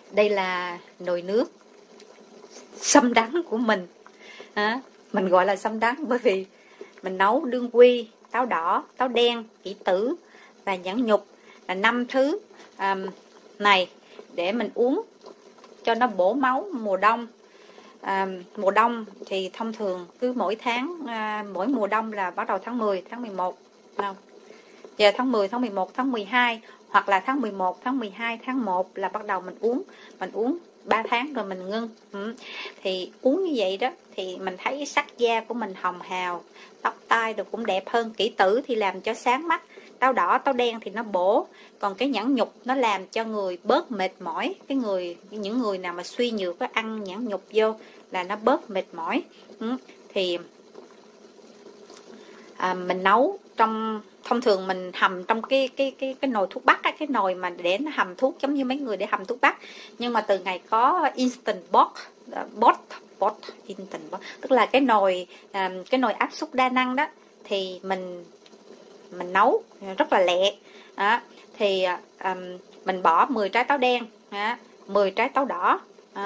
Đây là nồi nước sâm đắng của mình. Mình gọi là sâm đắng bởi vì mình nấu đương quy, táo đỏ, táo đen, kỷ tử và nhãn nhục, là 5 thứ này để mình uống cho nó bổ máu mùa đông. Mùa đông thì thông thường cứ mỗi tháng, mỗi mùa đông là bắt đầu tháng 10, tháng 11 không? Giờ tháng 10, tháng 11, tháng 12 hoặc là tháng 11, tháng 12, tháng 1 là bắt đầu mình uống 3 tháng rồi mình ngưng. Thì uống như vậy đó thì mình thấy sắc da của mình hồng hào, tóc tai rồi cũng đẹp hơn. Kỷ tử thì làm cho sáng mắt, táo đỏ, táo đen thì nó bổ, còn cái nhãn nhục nó làm cho người bớt mệt mỏi. Những người nào mà suy nhược có ăn nhãn nhục vô là nó bớt mệt mỏi. Thì mình nấu thông thường mình hầm trong cái nồi thuốc bắc á, cái nồi mà để nó hầm thuốc giống như mấy người để hầm thuốc bắc. Nhưng mà từ ngày có instant pot instant pot, tức là cái nồi áp suất đa năng đó, thì mình nấu rất là lẹ. Thì mình bỏ 10 trái táo đen, 10 trái táo đỏ,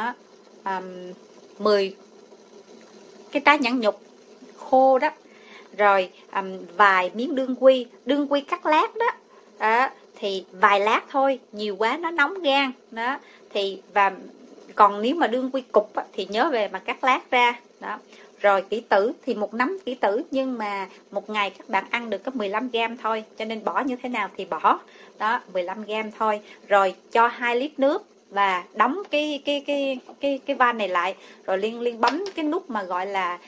10 cái trái nhãn nhục khô đó, rồi vài miếng đương quy cắt lát đó, thì vài lát thôi, nhiều quá nó nóng gan đó. Thì và còn nếu mà đương quy cục á, thì nhớ về mà cắt lát ra đó. Rồi kỷ tử thì một nắm kỷ tử, nhưng mà một ngày các bạn ăn được có 15 gram thôi, cho nên bỏ như thế nào thì bỏ đó, 15 gram thôi. Rồi cho 2 lít nước và đóng cái van này lại, rồi liên bấm cái nút mà gọi là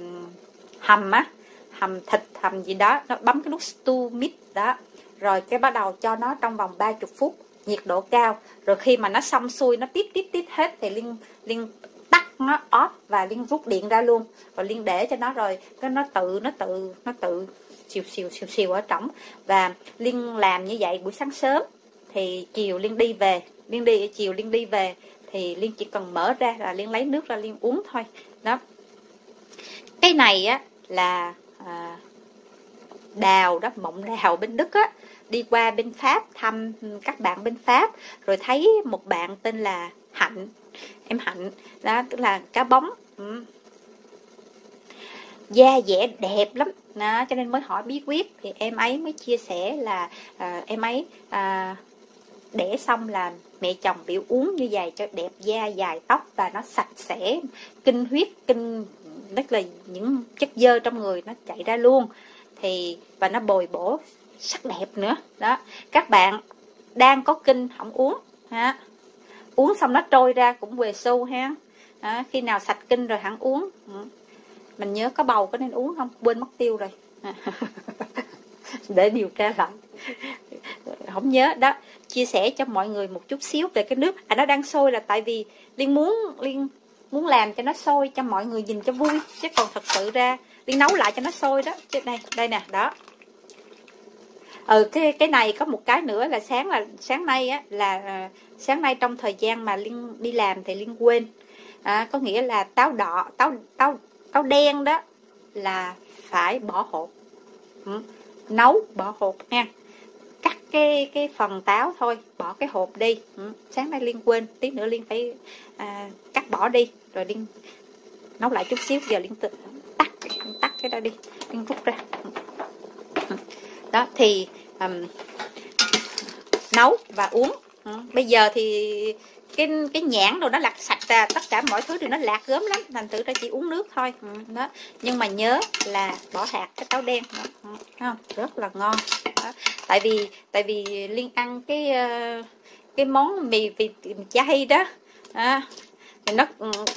hầm thịt, hầm gì đó, nó bấm cái nút stew mid đó. Rồi cái bắt đầu cho nó trong vòng 30 phút, nhiệt độ cao. Rồi khi mà nó xong xuôi, nó tít hết thì liên tắt nó off và liên rút điện ra luôn. Rồi liên để cho nó, rồi cái nó tự xìu ở trỏng. Và liên làm như vậy buổi sáng sớm, thì chiều liên đi về, chiều liên đi về thì liên chỉ cần mở ra là liên lấy nước ra liên uống thôi đó. Cái này á là đào đó, mộng đào bên Đức á. Đi qua bên Pháp thăm các bạn bên Pháp, rồi thấy một bạn tên là Hạnh, em Hạnh đó, tức là cá bóng, da dẻ đẹp lắm đó, cho nên mới hỏi bí quyết. Thì em ấy mới chia sẻ là em ấy đẻ xong là mẹ chồng biểu uống như vậy cho đẹp da, dài tóc và nó sạch sẽ, kinh huyết, tức là những chất dơ trong người nó chạy ra luôn. Thì và nó bồi bổ sắc đẹp nữa đó. Các bạn đang có kinh không uống ha, uống xong nó trôi ra cũng về xu ha. Khi nào sạch kinh rồi hẳn uống. Mình nhớ có bầu có nên uống không, quên mất tiêu rồi. Để điều tra lại, không nhớ đó. Chia sẻ cho mọi người một chút xíu về cái nước. Nó đang sôi là tại vì Liên muốn làm cho nó sôi cho mọi người nhìn cho vui, chứ còn thật sự ra Liên nấu lại cho nó sôi đó. Chứ đây nè đó. Cái này có một cái nữa là sáng nay trong thời gian mà Liên đi làm thì Liên quên. Có nghĩa là táo đen đó là phải bỏ hột, nấu bỏ hột nha. Cắt cái phần táo thôi, bỏ cái hộp đi. Sáng nay Liên quên, tí nữa Liên phải cắt bỏ đi, rồi Liên nấu lại chút xíu. Giờ Liên tắt cái đó đi, Liên rút ra đó. Thì nấu và uống. Bây giờ thì cái nhãn đồ nó lặt sạch ra, tất cả mọi thứ thì nó lạc gớm lắm, thành thử ra chỉ uống nước thôi đó. Nhưng mà nhớ là bỏ hạt cái táo đen đó. Không? Rất là ngon đó. Tại vì Liên ăn cái món mì vịt chay đó. Thì nó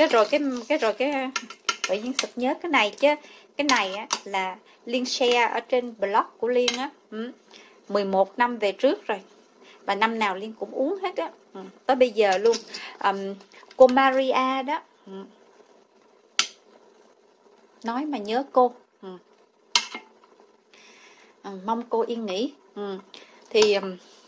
tự nhiên sực nhớ cái này chứ. Cái này á là Liên share ở trên blog của Liên á, 11 năm về trước rồi, và năm nào Liên cũng uống hết á, tới bây giờ luôn. Cô Maria đó, nói mà nhớ cô. Mong cô yên nghỉ. Thì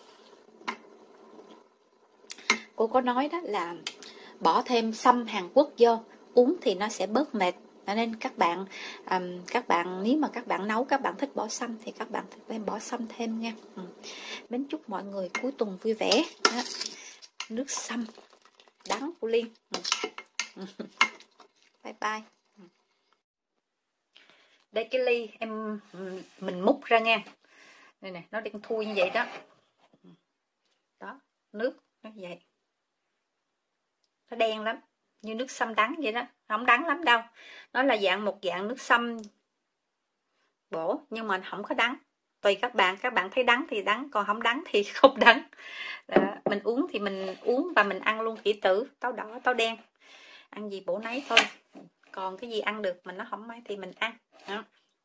cô có nói đó là bỏ thêm sâm Hàn Quốc vô uống thì nó sẽ bớt mệt. Cho nên các bạn nếu mà các bạn nấu, các bạn thích bỏ sâm thì các bạn phải bỏ sâm thêm nha. Mến chúc mọi người cuối tuần vui vẻ đó. Nước sâm đắng của Liên. Bye bye. Đây cái ly mình múc ra nha. Đây nè, nó đang thui như vậy đó. Đó, nước nó vậy. Nó đen lắm, như nước sâm đắng vậy đó, không đắng lắm đâu. Nó là một dạng nước sâm bổ nhưng mà không có đắng. Tùy các bạn thấy đắng thì đắng, còn không đắng thì không đắng. Mình uống thì mình uống và mình ăn luôn kỷ tử, táo đỏ, táo đen. Ăn gì bổ nấy thôi. Còn cái gì ăn được mà nó không ấy thì mình ăn. Đó.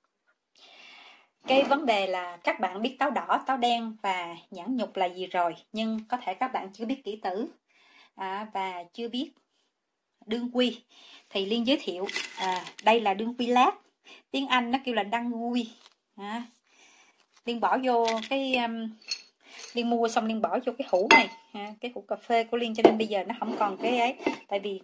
Cái vấn đề là các bạn biết táo đỏ, táo đen và nhãn nhục là gì rồi, nhưng có thể các bạn chưa biết kỷ tử và chưa biết đương quy. Thì Liên giới thiệu đây là đương quy lát, tiếng Anh nó kêu là đăng quy. Liên bỏ vô cái Liên mua xong Liên bỏ vô cái hũ này, cái hũ cà phê của Liên, cho nên bây giờ nó không còn cái ấy, tại vì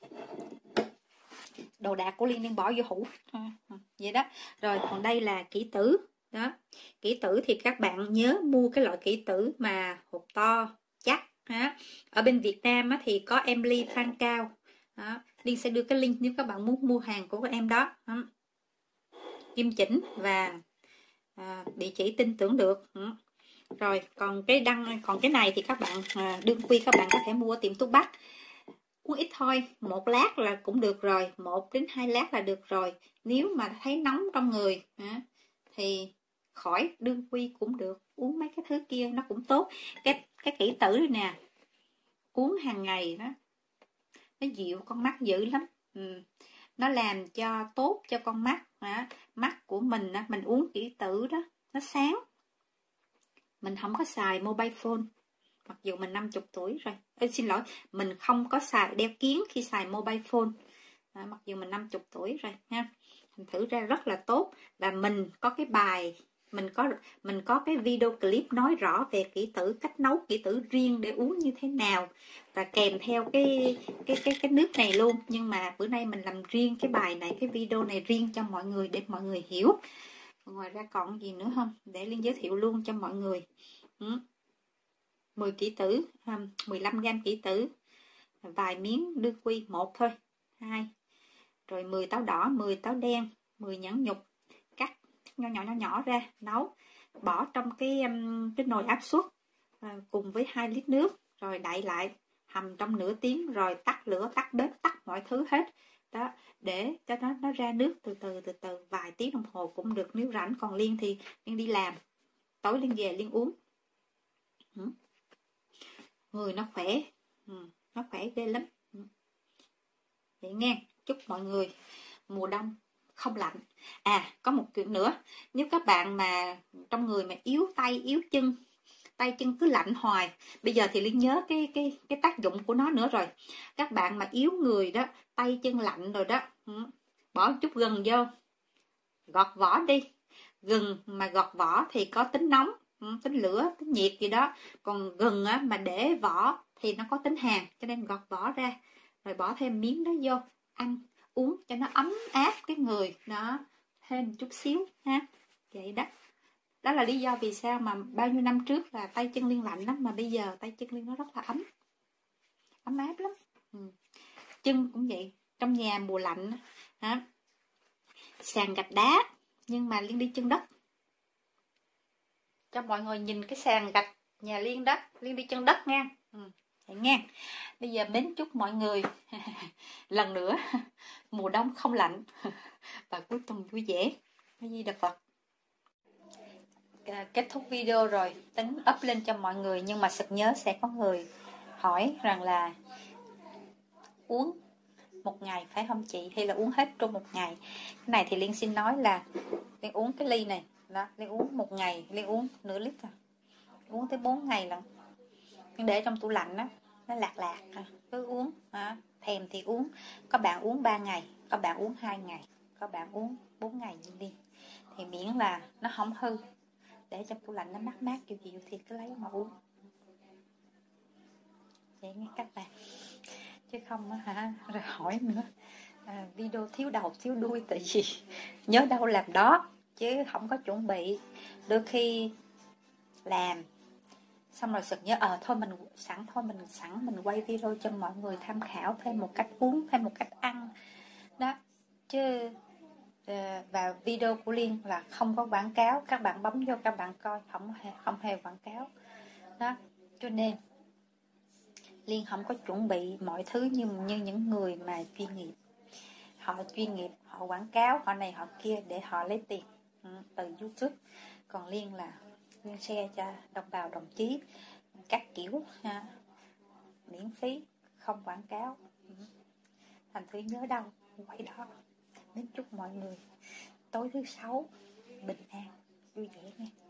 đồ đạc của Liên bỏ vô hũ vậy đó. Rồi còn đây là kỷ tử đó. Kỷ tử thì các bạn nhớ mua cái loại kỷ tử mà hộp to chắc. Ở bên Việt Nam thì có Emily Phan Cao đó. Liên sẽ đưa cái link nếu các bạn muốn mua hàng của em đó. Kim chỉnh và địa chỉ tin tưởng được. Rồi còn cái này thì các bạn đương quy các bạn có thể mua ở tiệm thuốc bắc. Uống ít thôi, 1 lát là cũng được rồi, 1 đến 2 lát là được rồi. Nếu mà thấy nóng trong người thì khỏi đương quy cũng được. Uống mấy cái thứ kia nó cũng tốt. Cái kỷ tử này nè, uống hàng ngày đó, nó dịu con mắt dữ lắm. Nó làm cho tốt cho con mắt. Mắt của mình mình uống kỷ tử đó, nó sáng. Mình không có xài mobile phone, mặc dù mình 50 tuổi rồi. Xin lỗi, mình không có xài đeo kiếng khi xài mobile phone, mặc dù mình 50 tuổi rồi ha. Thành thử ra rất là tốt. Và mình có cái bài, mình có cái video clip nói rõ về kỷ tử, cách nấu kỷ tử riêng để uống như thế nào, và kèm theo cái nước này luôn. Nhưng mà bữa nay mình làm riêng cái bài này, cái video này riêng cho mọi người để mọi người hiểu. Ngoài ra còn gì nữa không để Liên giới thiệu luôn cho mọi người. 10 kỷ tử, 15g kỷ tử, vài miếng đương quy, 1 thôi, 2, rồi 10 táo đỏ, 10 táo đen, 10 nhãn nhục, cắt nhỏ ra, nấu, bỏ trong cái nồi áp suất cùng với 2 lít nước, rồi đậy lại, hầm trong nửa tiếng, rồi tắt lửa, tắt bếp, tắt mọi thứ hết đó, để cho nó ra nước từ từ, vài tiếng đồng hồ cũng được nếu rảnh. Còn Liên thì Liên đi làm, tối Liên về Liên uống. Người nó khỏe, nó khỏe ghê lắm. Vậy nghe, chúc mọi người mùa đông không lạnh. Có một chuyện nữa, nếu các bạn mà trong người mà yếu tay, yếu chân, tay chân cứ lạnh hoài, bây giờ thì Liên nhớ cái tác dụng của nó nữa rồi. Các bạn mà yếu người đó, tay chân lạnh rồi đó, bỏ chút gừng vô, gọt vỏ đi. Gừng mà gọt vỏ thì có tính nóng, tính lửa, tính nhiệt gì đó. Còn gừng mà để vỏ thì nó có tính hàn, cho nên gọt vỏ ra, rồi bỏ thêm miếng đó vô, ăn, uống cho nó ấm áp cái người đó, thêm chút xíu ha. Vậy đó. Đó là lý do vì sao mà bao nhiêu năm trước là tay chân Liên lạnh lắm, mà bây giờ tay chân Liên nó rất là ấm áp lắm. Chân cũng vậy, trong nhà mùa lạnh sàn gạch đá, nhưng mà Liên đi chân đất. Cho mọi người nhìn cái sàn gạch nhà Liên đó, Liên đi chân đất nha. Vậy nha. Bây giờ mến chúc mọi người lần nữa mùa đông không lạnh và cuối tuần vui vẻ. Cái gì Đà Phật. Kết thúc video rồi, tính up lên cho mọi người, nhưng mà sực nhớ sẽ có người hỏi rằng là uống một ngày phải không chị, hay là uống hết trong một ngày. Cái này thì Liên xin nói là Liên uống cái ly này đó, Liên uống một ngày, Liên uống nửa lít thôi, uống tới 4 ngày lần. Nhưng để trong tủ lạnh đó, nó lạc cứ uống, thèm thì uống. Có bạn uống 3 ngày, có bạn uống 2 ngày, có bạn uống 4 ngày đi, thì miễn là nó không hư, để trong tủ lạnh nó mát kiểu gì thì cứ lấy mà uống. Vậy nghe các bạn, chứ không rồi hỏi nữa video thiếu đầu thiếu đuôi, tại vì nhớ đâu làm đó chứ không có chuẩn bị. Đôi khi làm Xong rồi sực nhớ thôi mình sẵn mình quay video cho mọi người tham khảo thêm một cách uống, thêm một cách ăn đó chứ. Và video của Liên là không có quảng cáo, các bạn bấm vô các bạn coi không hề quảng cáo đó. Cho nên Liên không có chuẩn bị mọi thứ như những người mà chuyên nghiệp. Họ chuyên nghiệp, họ quảng cáo, họ này họ kia để họ lấy tiền từ YouTube. Còn Liên là Liên share cho đồng bào đồng chí các kiểu miễn phí, không quảng cáo. Thành thử nhớ đâu quay đó. Đến chúc mọi người tối thứ Sáu bình an, vui vẻ nha.